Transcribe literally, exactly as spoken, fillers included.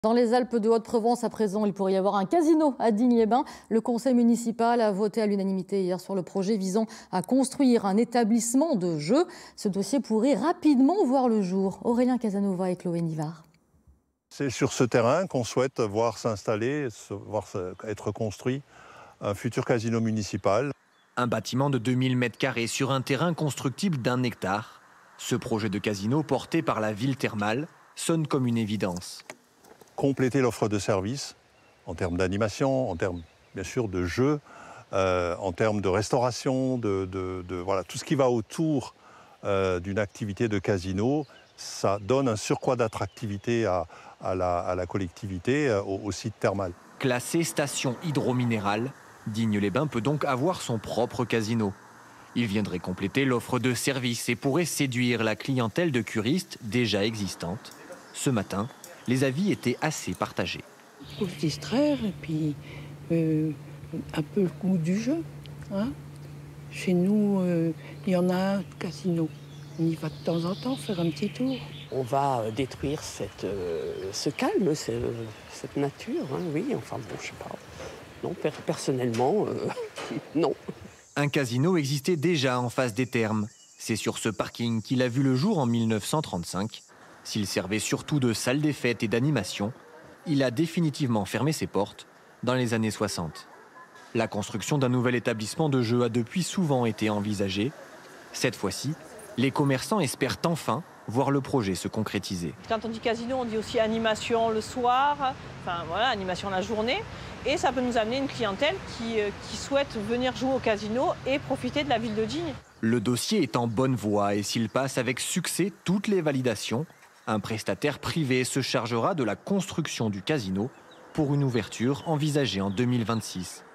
Dans les Alpes de Haute-Provence, à présent, il pourrait y avoir un casino à Digne-les-Bains. Le conseil municipal a voté à l'unanimité hier sur le projet visant à construire un établissement de jeux. Ce dossier pourrait rapidement voir le jour. Aurélien Casanova et Chloé Nivard. C'est sur ce terrain qu'on souhaite voir s'installer, voir être construit un futur casino municipal. Un bâtiment de deux mille mètres carrés sur un terrain constructible d'un hectare. Ce projet de casino porté par la ville thermale sonne comme une évidence. Compléter l'offre de services en termes d'animation, en termes bien sûr de jeux, euh, en termes de restauration, de, de, de voilà, tout ce qui va autour euh, d'une activité de casino, ça donne un surcroît d'attractivité à, à, la, à la collectivité, euh, au, au site thermal. Classé station hydrominérale, Digne-les-Bains peut donc avoir son propre casino. Il viendrait compléter l'offre de services et pourrait séduire la clientèle de curistes déjà existante. Ce matin, les avis étaient assez partagés. Pour se distraire et puis euh, un peu le goût du jeu. Hein. Chez nous, euh, il y en a un casino. On y va de temps en temps faire un petit tour. On va détruire cette, euh, ce calme, ce, cette nature, hein, oui, enfin bon, je sais pas. Non, per personnellement, euh, non. Un casino existait déjà en face des thermes. C'est sur ce parking qu'il a vu le jour en mille neuf cent trente-cinq. S'il servait surtout de salle des fêtes et d'animation, il a définitivement fermé ses portes dans les années soixante. La construction d'un nouvel établissement de jeux a depuis souvent été envisagée. Cette fois-ci, les commerçants espèrent enfin voir le projet se concrétiser. Quand on dit casino, on dit aussi animation le soir, enfin voilà, animation la journée. Et ça peut nous amener une clientèle qui, qui souhaite venir jouer au casino et profiter de la ville de Digne. Le dossier est en bonne voie et s'il passe avec succès toutes les validations, un prestataire privé se chargera de la construction du casino pour une ouverture envisagée en deux mille vingt-six.